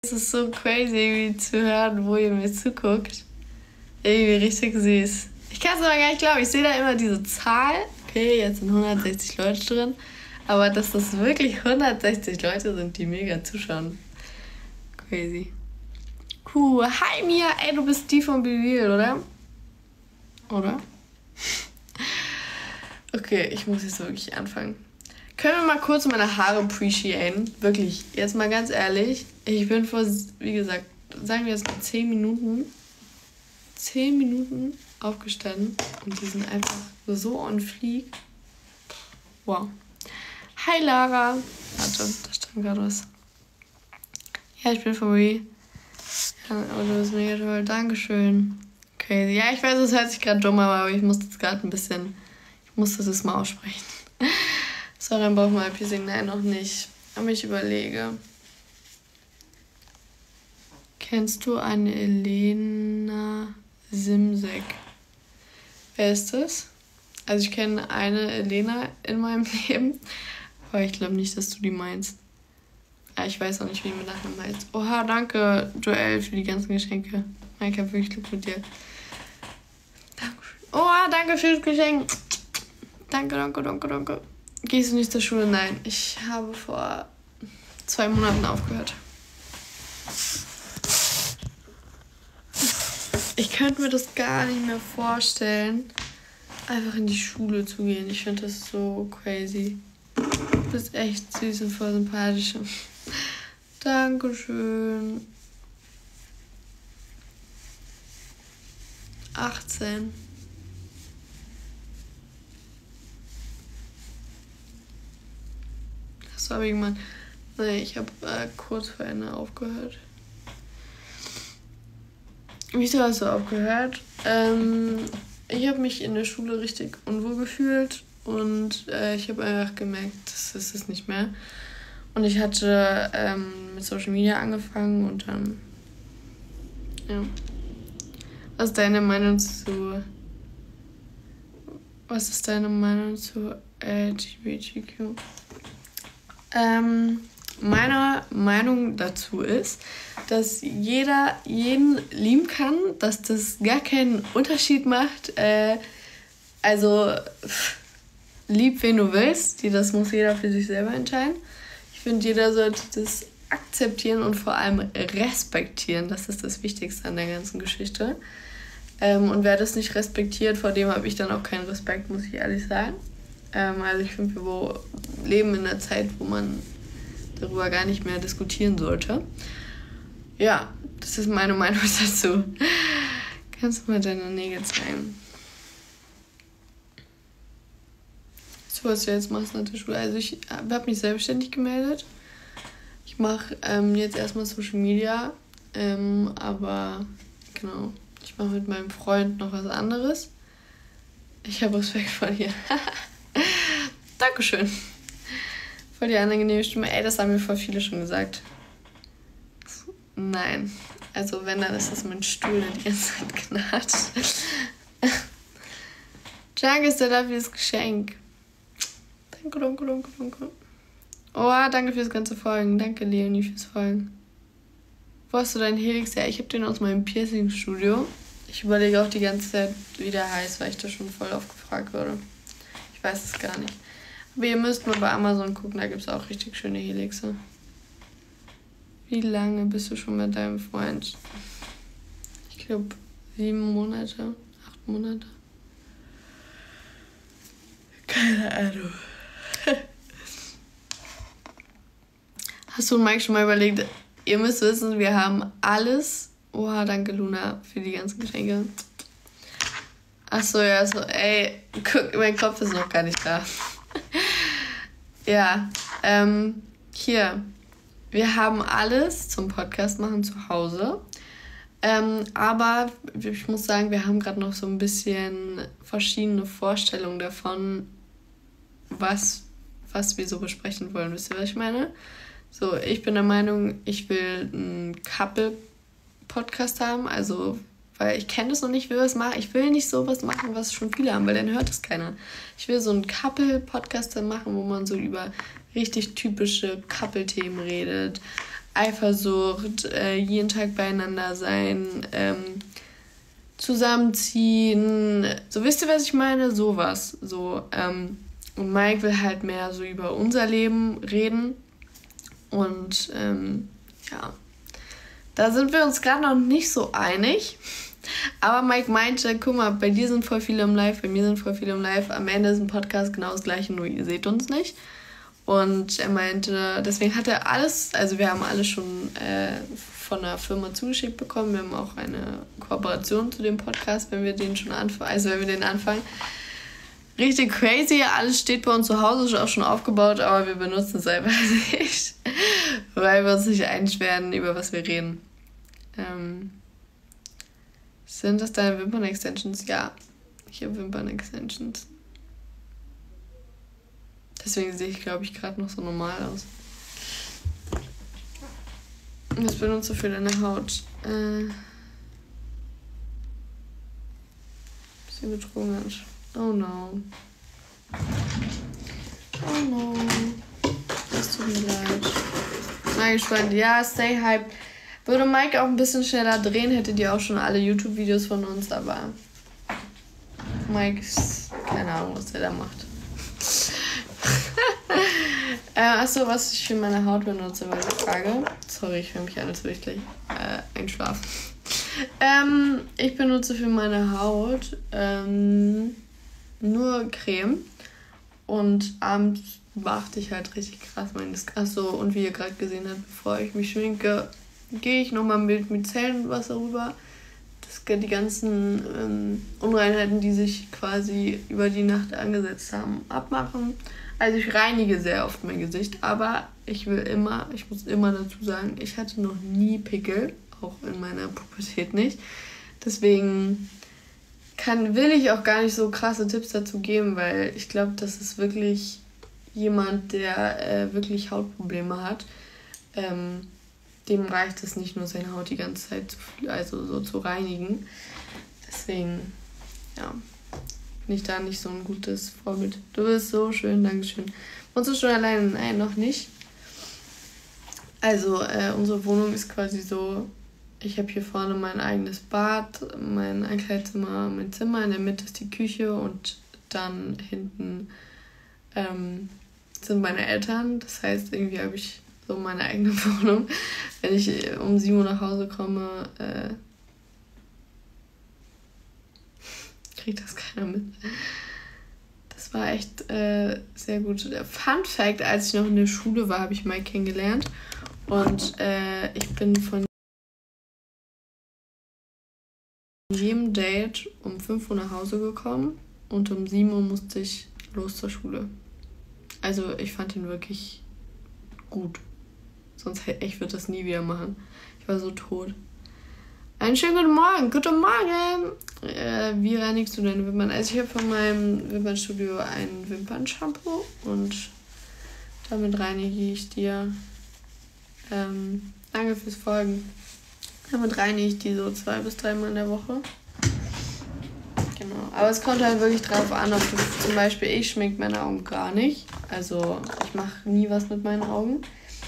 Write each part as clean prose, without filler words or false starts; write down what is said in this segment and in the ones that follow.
Es ist so crazy, irgendwie zu hören, wo ihr mir zuguckt. Irgendwie richtig süß. Ich kann es aber gar nicht glauben. Ich sehe da immer diese Zahl. Okay, jetzt sind 160 Leute drin. Aber dass das wirklich 160 Leute sind, die mega zuschauen. Crazy. Cool. Hi Mia. Ey, du bist die von Bivil, oder? Oder? Okay, ich muss jetzt wirklich anfangen. Können wir mal kurz meine Haare appreciaten? Wirklich, jetzt mal ganz ehrlich. Ich bin vor, wie gesagt, sagen wir jetzt mal 10 Minuten aufgestanden und die sind einfach so on fleek. Wow. Hi Lara. Warte, da stand gerade was. Ja, ich bin von Marie. Ja, aber du bist mega toll. Dankeschön. Crazy. Ja, ich weiß, es hört sich gerade dumm an, aber ich musste jetzt gerade ich musste das mal aussprechen. Sorry, dann brauchen wir ein Piercing. Nein, noch nicht. Aber ich überlege. Kennst du eine Elena Simsek? Wer ist das? Also ich kenne eine Elena in meinem Leben, aber ich glaube nicht, dass du die meinst. Ich weiß auch nicht, wie man nachher meinst. Oha, danke, Joel, für die ganzen Geschenke. Ich habe wirklich Glück mit dir. Dankeschön. Oha, danke für das Geschenk. Danke. Gehst du nicht zur Schule? Nein, ich habe vor 2 Monaten aufgehört. Ich könnte mir das gar nicht mehr vorstellen, einfach in die Schule zu gehen. Ich finde das so crazy. Du bist echt süß und voll sympathisch. Dankeschön. 18. Das war irgendwann. Nein, ich habe kurz vor Ende aufgehört. Wieso hast du aufgehört? Ich habe mich in der Schule richtig unwohl gefühlt und ich habe einfach gemerkt, das ist es nicht mehr. Und ich hatte mit Social Media angefangen und dann, ja. Was ist deine Meinung zu LGBTQ? Meine Meinung dazu ist, dass jeder jeden lieben kann, dass das gar keinen Unterschied macht. Lieb, wen du willst. Das muss jeder für sich selber entscheiden. Ich finde, jeder sollte das akzeptieren und vor allem respektieren. Das ist das Wichtigste an der ganzen Geschichte. Und wer das nicht respektiert, vor dem habe ich dann auch keinen Respekt, muss ich ehrlich sagen. Also ich finde, wir leben in einer Zeit, wo man darüber gar nicht mehr diskutieren sollte. Ja, das ist meine Meinung dazu. Kannst du mal deine Nägel zeigen? So, was du jetzt machst nach der Schule. Also ich habe mich selbstständig gemeldet. Ich mache jetzt erstmal Social Media. Aber genau, ich mache mit meinem Freund noch was anderes. Ich habe Respekt vor dir. Dankeschön. Voll die angenehme Stimme. Ey, das haben mir voll viele schon gesagt. Nein. Also wenn, dann ist das mein Stuhl, der die ganze Zeit knatscht. Danke, Stella, für das Geschenk. Danke. Oh, danke fürs ganze Folgen. Danke, Leonie, fürs Folgen. Wo hast du deinen Helix her? Ich habe den aus meinem Piercing-Studio. Ich überlege auch die ganze Zeit, wie der heißt, weil ich da schon voll oft gefragt wurde. Ich weiß es gar nicht. Aber ihr müsst mal bei Amazon gucken, da gibt es auch richtig schöne Helixe. Wie lange bist du schon mit deinem Freund? Ich glaube 7 Monate, 8 Monate. Keine Ahnung. Hast du und Mike schon mal überlegt, ihr müsst wissen, wir haben alles. Oha, danke Luna für die ganzen Geschenke. Achso, ja, so, ey, guck, mein Kopf ist noch gar nicht da. Ja, hier. Wir haben alles zum Podcast machen zu Hause. Aber ich muss sagen, wir haben gerade noch so ein bisschen verschiedene Vorstellungen davon, was wir so besprechen wollen. Wisst ihr, was ich meine? So, ich bin der Meinung, ich will einen Couple-Podcast haben. Also, weil ich kenne das noch nicht, will was machen. Ich will nicht sowas machen, was schon viele haben, weil dann hört es keiner. Ich will so einen Couple-Podcast machen, wo man so über richtig typische Couple-Themen redet. Eifersucht, jeden Tag beieinander sein, zusammenziehen. So, wisst ihr, was ich meine? Sowas. So, und Mike will halt mehr so über unser Leben reden. Und ja, da sind wir uns gerade noch nicht so einig. Aber Mike meinte, guck mal, bei dir sind voll viele im Live, bei mir sind voll viele im Live. Am Ende ist ein Podcast genau das gleiche, nur ihr seht uns nicht. Und er meinte, deswegen hat er alles, also wir haben alles schon von der Firma zugeschickt bekommen. Wir haben auch eine Kooperation zu dem Podcast, wenn wir den schon anfangen, also wenn wir den anfangen. Richtig crazy, alles steht bei uns zu Hause, ist auch schon aufgebaut, aber wir benutzen es einfach nicht, weil wir uns nicht einig werden, über was wir reden. Sind das deine Wimpern-Extensions? Ja, ich habe Wimpern-Extensions. Deswegen sehe ich, glaube ich, gerade noch so normal aus. Das benutzt du für deine Haut. Bisschen betrogen hat. Oh no. Oh no. Das tut mir leid. Mal gespannt. Ja, stay hyped. Würde Mike auch ein bisschen schneller drehen, hättet ihr auch schon alle YouTube-Videos von uns, aber Mike ist keine Ahnung, was der da macht. Achso, was ich für meine Haut benutze, war die Frage. Sorry, ich höre mich an, als würde ich gleich einschlafen. Ich benutze für meine Haut nur Creme und abends beachte ich halt richtig krass meine Skin. Achso, und wie ihr gerade gesehen habt, bevor ich mich schminke, gehe ich nochmal mit Micellenwasser rüber. Die ganzen Unreinheiten, die sich quasi über die Nacht angesetzt haben, abmachen. Also ich reinige sehr oft mein Gesicht, aber ich muss immer dazu sagen, ich hatte noch nie Pickel, auch in meiner Pubertät nicht. Deswegen will ich auch gar nicht so krasse Tipps dazu geben, weil ich glaube, das ist wirklich jemand, der wirklich Hautprobleme hat. Dem reicht es nicht nur, seine Haut die ganze Zeit zu reinigen. Deswegen, ja, bin ich da nicht so ein gutes Vorbild. Du bist so schön, Dankeschön. Wohnst du schon alleine? Nein, noch nicht. Also, unsere Wohnung ist quasi so, ich habe hier vorne mein eigenes Bad, mein Einkleidezimmer, mein Zimmer, in der Mitte ist die Küche und dann hinten sind meine Eltern. Das heißt, irgendwie habe ich so meine eigene Wohnung. Wenn ich um 7 Uhr nach Hause komme, kriegt das keiner mit. Das war echt sehr gut. Fun Fact, als ich noch in der Schule war, habe ich Mike kennengelernt. Und ich bin von jedem Date um 5 Uhr nach Hause gekommen und um 7 Uhr musste ich los zur Schule. Also ich fand ihn wirklich gut. Sonst ich würde das nie wieder machen. Ich war so tot. Einen schönen guten Morgen. Guten Morgen. Wie reinigst du deine Wimpern? Also ich habe von meinem Wimpernstudio ein Wimpernshampoo und damit reinige ich dir. Danke fürs Folgen. Damit reinige ich die so 2 bis 3 Mal in der Woche. Genau. Aber es kommt halt wirklich drauf an, ob du zum Beispiel, ich schmink meine Augen gar nicht. Also ich mache nie was mit meinen Augen.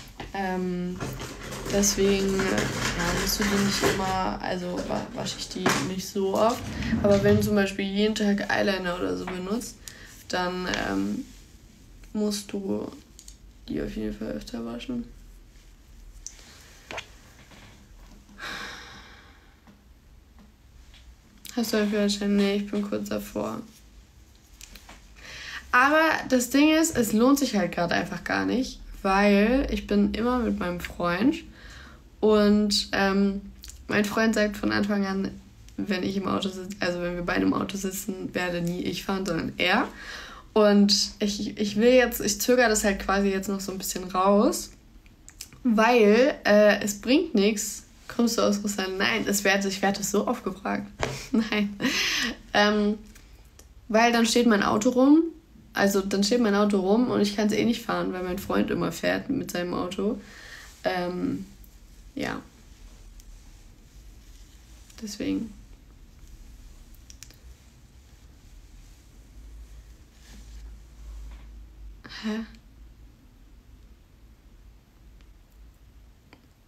Deswegen musst du die nicht immer, also wasche ich die nicht so oft. Aber wenn du zum Beispiel jeden Tag Eyeliner oder so benutzt, dann musst du die auf jeden Fall öfter waschen. Hast du einen Führerschein? Nee, ich bin kurz davor. Aber das Ding ist, es lohnt sich halt gerade einfach gar nicht, weil ich bin immer mit meinem Freund und mein Freund sagt von Anfang an, wenn ich im Auto sitze, also wenn wir beide im Auto sitzen, werde nie ich fahren, sondern er. Und ich zögere das halt quasi jetzt noch so ein bisschen raus, weil es bringt nichts. Kommst du aus Russland? Nein, ich werde das so oft gefragt. Nein. Weil dann steht mein Auto rum. Also dann steht mein Auto rum und ich kann es eh nicht fahren, weil mein Freund immer fährt mit seinem Auto. Ja. Deswegen. Hä?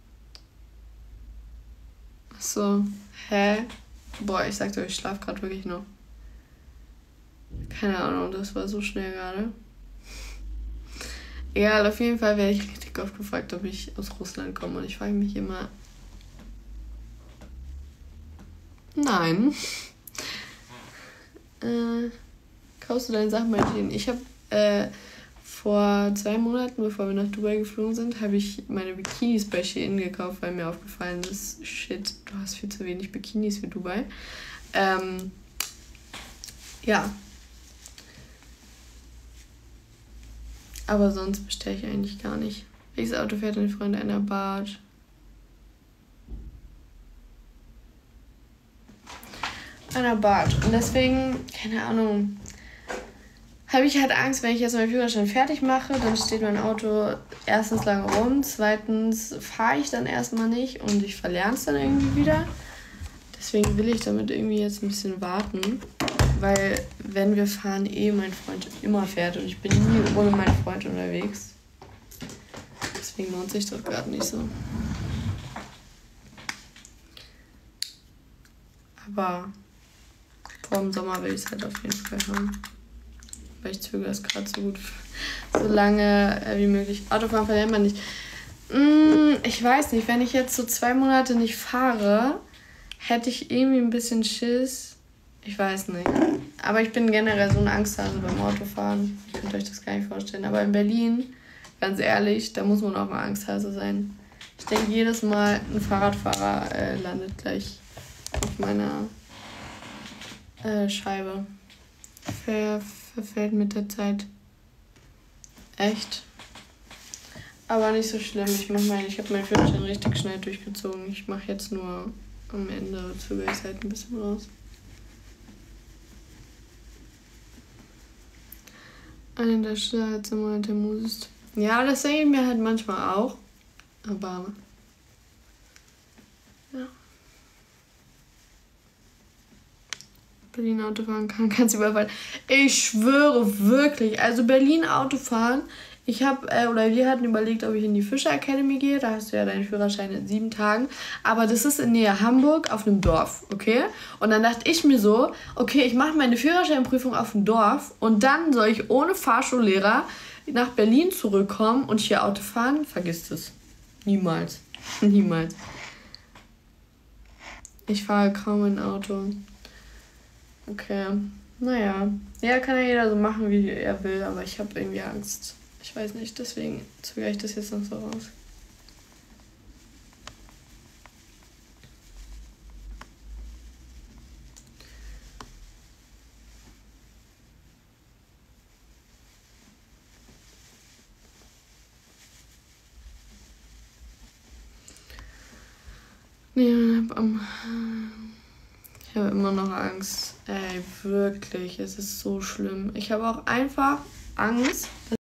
So, hä? Boah, ich sagte euch, ich schlafe gerade wirklich noch. Keine Ahnung, das war so schnell gerade. Egal, auf jeden Fall werde ich richtig oft gefragt, ob ich aus Russland komme. Und ich frage mich immer, nein. Kaufst du deine Sachen bei Shein? Ich habe vor 2 Monaten, bevor wir nach Dubai geflogen sind, habe ich meine Bikinis bei Shein gekauft, weil mir aufgefallen ist, shit, du hast viel zu wenig Bikinis für Dubai. Ja. Aber sonst bestelle ich eigentlich gar nicht. Welches Auto fährt dein Freund? Einer Bart? Einer Bart. Und deswegen, keine Ahnung, habe ich halt Angst, wenn ich jetzt meinen Führerschein fertig mache, dann steht mein Auto erstens lange rum, zweitens fahre ich dann erstmal nicht und ich verlerne es dann irgendwie wieder. Deswegen will ich damit irgendwie jetzt ein bisschen warten, weil wenn wir fahren, mein Freund immer fährt und ich bin nie ohne meinen Freund unterwegs. Deswegen lohnt sich das gerade nicht so. Aber vor dem Sommer will ich es halt auf jeden Fall haben. Weil ich zögere es gerade so gut. So lange wie möglich. Autofahren verlernt man nicht. Ich weiß nicht, wenn ich jetzt so 2 Monate nicht fahre, hätte ich irgendwie ein bisschen Schiss. Ich weiß nicht. Aber ich bin generell so ein Angsthase beim Autofahren. Ihr könnt euch das gar nicht vorstellen. Aber in Berlin, ganz ehrlich, da muss man auch mal Angsthase sein. Ich denke jedes Mal, ein Fahrradfahrer landet gleich auf meiner Scheibe. Verfällt mit der Zeit. Echt. Aber nicht so schlimm. Ich habe meinen Führerschein richtig schnell durchgezogen. Ich mache jetzt nur am Ende, zögere ich halt ein bisschen raus. Eine der Schlafzimmer der Muse. Ja, das denke ich mir halt manchmal auch. Aber ja. Berlin Autofahren kannst du überfallen. Ich schwöre wirklich. Also Berlin Autofahren. Wir hatten überlegt, ob ich in die Fischer Academy gehe. Da hast du ja deinen Führerschein in 7 Tagen. Aber das ist in Nähe Hamburg auf einem Dorf, okay? Und dann dachte ich mir so, okay, ich mache meine Führerscheinprüfung auf dem Dorf und dann soll ich ohne Fahrschullehrer nach Berlin zurückkommen und hier Auto fahren? Vergiss es. Niemals. Niemals. Ich fahre kaum ein Auto. Okay. Naja. Ja, kann ja jeder so machen, wie er will, aber ich habe irgendwie Angst. Ich weiß nicht, deswegen zögere ich das jetzt noch so raus. Ich habe immer noch Angst. Ey, wirklich, es ist so schlimm. Ich habe auch einfach Angst,